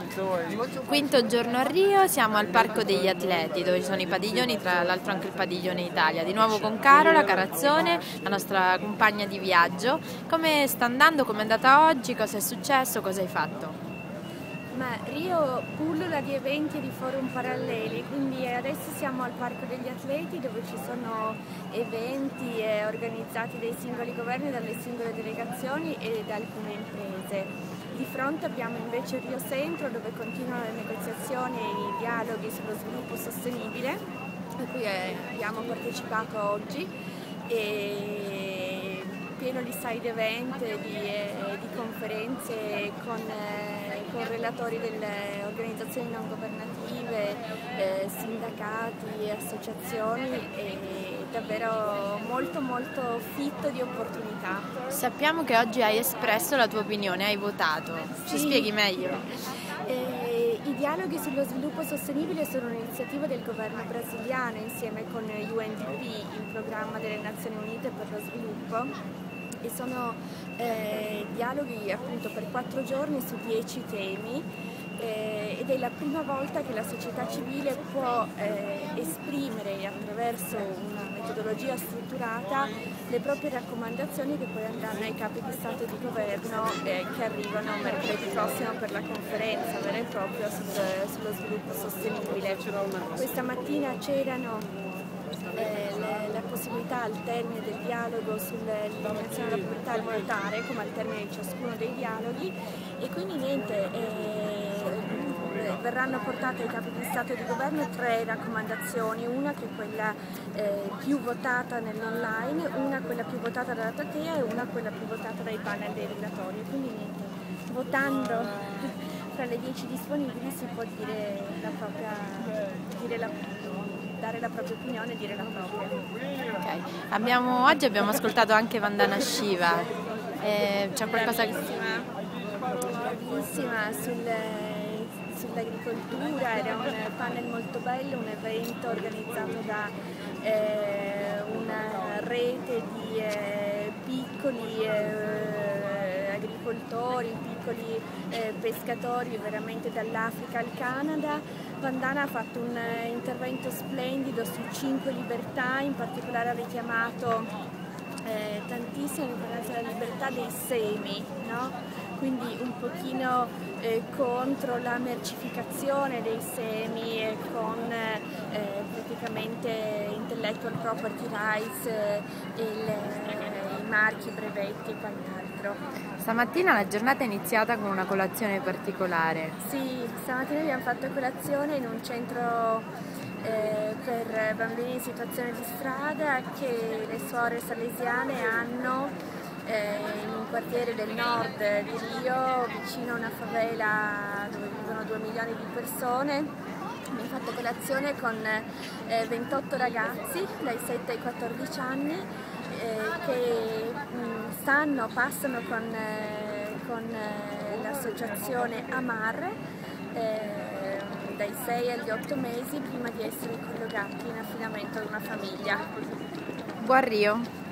Quinto giorno a Rio, siamo al Parco degli Atleti, dove ci sono i padiglioni, tra l'altro anche il padiglione Italia. Di nuovo con Carola Carazzone, la nostra compagna di viaggio. Come sta andando? Come è andata oggi? Cosa è successo? Cosa hai fatto? Ma Rio pullula di eventi e di forum paralleli, quindi adesso siamo al Parco degli Atleti dove ci sono eventi organizzati dai singoli governi, dalle singole delegazioni e da alcune imprese. Di fronte abbiamo invece Rio Centro dove continuano le negoziazioni e i dialoghi sullo sviluppo sostenibile, a cui abbiamo partecipato oggi, e pieno di side event, di conferenze con relatori delle organizzazioni non governative, sindacati, associazioni, e davvero molto fit di opportunità. Sappiamo che oggi hai espresso la tua opinione, hai votato. Ci spieghi meglio? I dialoghi sullo sviluppo sostenibile sono un'iniziativa del governo brasiliano insieme con UNDP, il programma delle Nazioni Unite per lo sviluppo, e sono dialoghi appunto per 4 giorni su 10 temi, ed è la prima volta che la società civile può esprimere attraverso una metodologia strutturata le proprie raccomandazioni che poi andranno ai capi di Stato e di Governo che arrivano mercoledì prossimo per la conferenza vera e propria sullo sviluppo sostenibile. Questa mattina c'erano la possibilità al termine del dialogo sull'eliminazione della povertà di votare, come al termine di ciascuno dei dialoghi, e quindi verranno portate ai capi di Stato e di Governo 3 raccomandazioni, una che è quella più votata nell'online, una quella più votata dalla Tatea e una quella più votata dai panel dei relatori. Quindi votando tra le 10 disponibili si può dire dare la propria opinione e dire la propria. Okay. Oggi abbiamo ascoltato anche Vandana Shiva. C'è qualcosa che... Bravissima sull'agricoltura, era un panel molto bello, un evento organizzato da una rete di piccoli agricoltori, piccoli pescatori veramente dall'Africa al Canada. Vandana ha fatto un intervento splendido su 5 libertà, in particolare ha richiamato tantissimo l'importanza della libertà dei semi, no? Quindi un pochino contro la mercificazione dei semi e con praticamente intellectual property rights, i marchi, i brevetti e quant'altro. Stamattina la giornata è iniziata con una colazione particolare. Sì, stamattina abbiamo fatto colazione in un centro per bambini in situazione di strada che le suore salesiane hanno in un quartiere del nord di Rio, vicino a una favela dove vivono 2 milioni di persone. Abbiamo fatto colazione con 28 ragazzi dai 7 ai 14 anni che passano con l'associazione Amar dai 6 agli 8 mesi prima di essere collocati in affidamento ad una famiglia. Buon Rio!